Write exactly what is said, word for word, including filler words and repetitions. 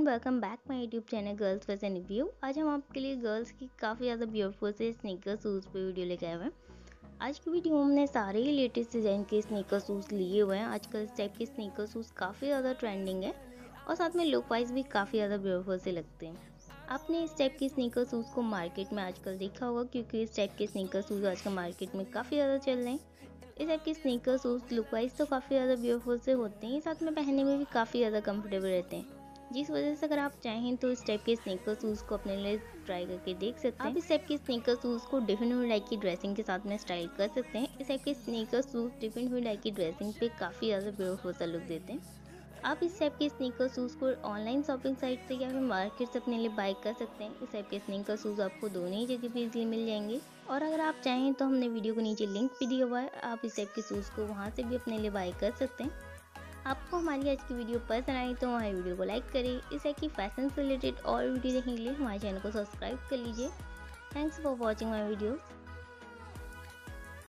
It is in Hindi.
Welcome back my YouTube channel girls fashion review. आज हम आपके लिए गर्ल्स की काफ़ी ज़्यादा ब्यूटीफुल से स्नीकर शूज़ पे वीडियो लेके आए हुए हैं। आज की वीडियो में हमने सारे ही लेटेस्ट डिज़ाइन के स्नीकर शूज़ लिए हुए हैं। आजकल इस टाइप के स्नीकर शूज़ काफ़ी ज़्यादा ट्रेंडिंग है और साथ में लुक वाइज भी काफ़ी ज़्यादा ब्यूटीफुल से लगते हैं। आपने इस टाइप के स्नीकर शूज़ को मार्केट में आजकल देखा होगा, क्योंकि इस टाइप के स्नीकर शूज़ आजकल मार्केट में काफ़ी ज़्यादा चल रहे हैं। इस टाइप के स्नीकर शूज़ लुक वाइज तो काफ़ी ज़्यादा ब्यूटीफुल से होते हैं, साथ में पहनने में भी काफ़ी ज़्यादा कंफर्टेबल रहते हैं, जिस वजह से अगर आप चाहें तो इस टाइप के स्नीकर शूज़ को अपने लिए ट्राई करके देख सकते हैं। आप इस टाइप के स्नीकर शूज़ को डिफरेंट हुडाई की ड्रेसिंग के साथ में स्टाइल कर सकते हैं। इस टाइप के स्नीकर शूज़ डिफरेंट हुडाई की ड्रेसिंग पे काफ़ी ज़्यादा ब्यूटीफुल सा लुक देते हैं। आप इस टाइप के स्नीकर शूज़ को ऑनलाइन शॉपिंग साइट से या फिर मार्केट से अपने लिए बाय कर सकते हैं। इस टाइप के स्नीकर शूज़ आपको दोनों ही जगह पे इजीली मिल जाएंगे, और अगर आप चाहें तो हमने वीडियो को नीचे लिंक भी दिया हुआ है, आप इस टाइप के शूज़ को वहाँ से भी अपने लिए बाय कर सकते हैं। आपको हमारी आज की वीडियो पसंद आई तो हमारी वीडियो को लाइक करें। इस टाइप की फैशन से रिलेटेड और वीडियो देखने के लिए हमारे चैनल को सब्सक्राइब कर लीजिए। Thanks for watching my videos.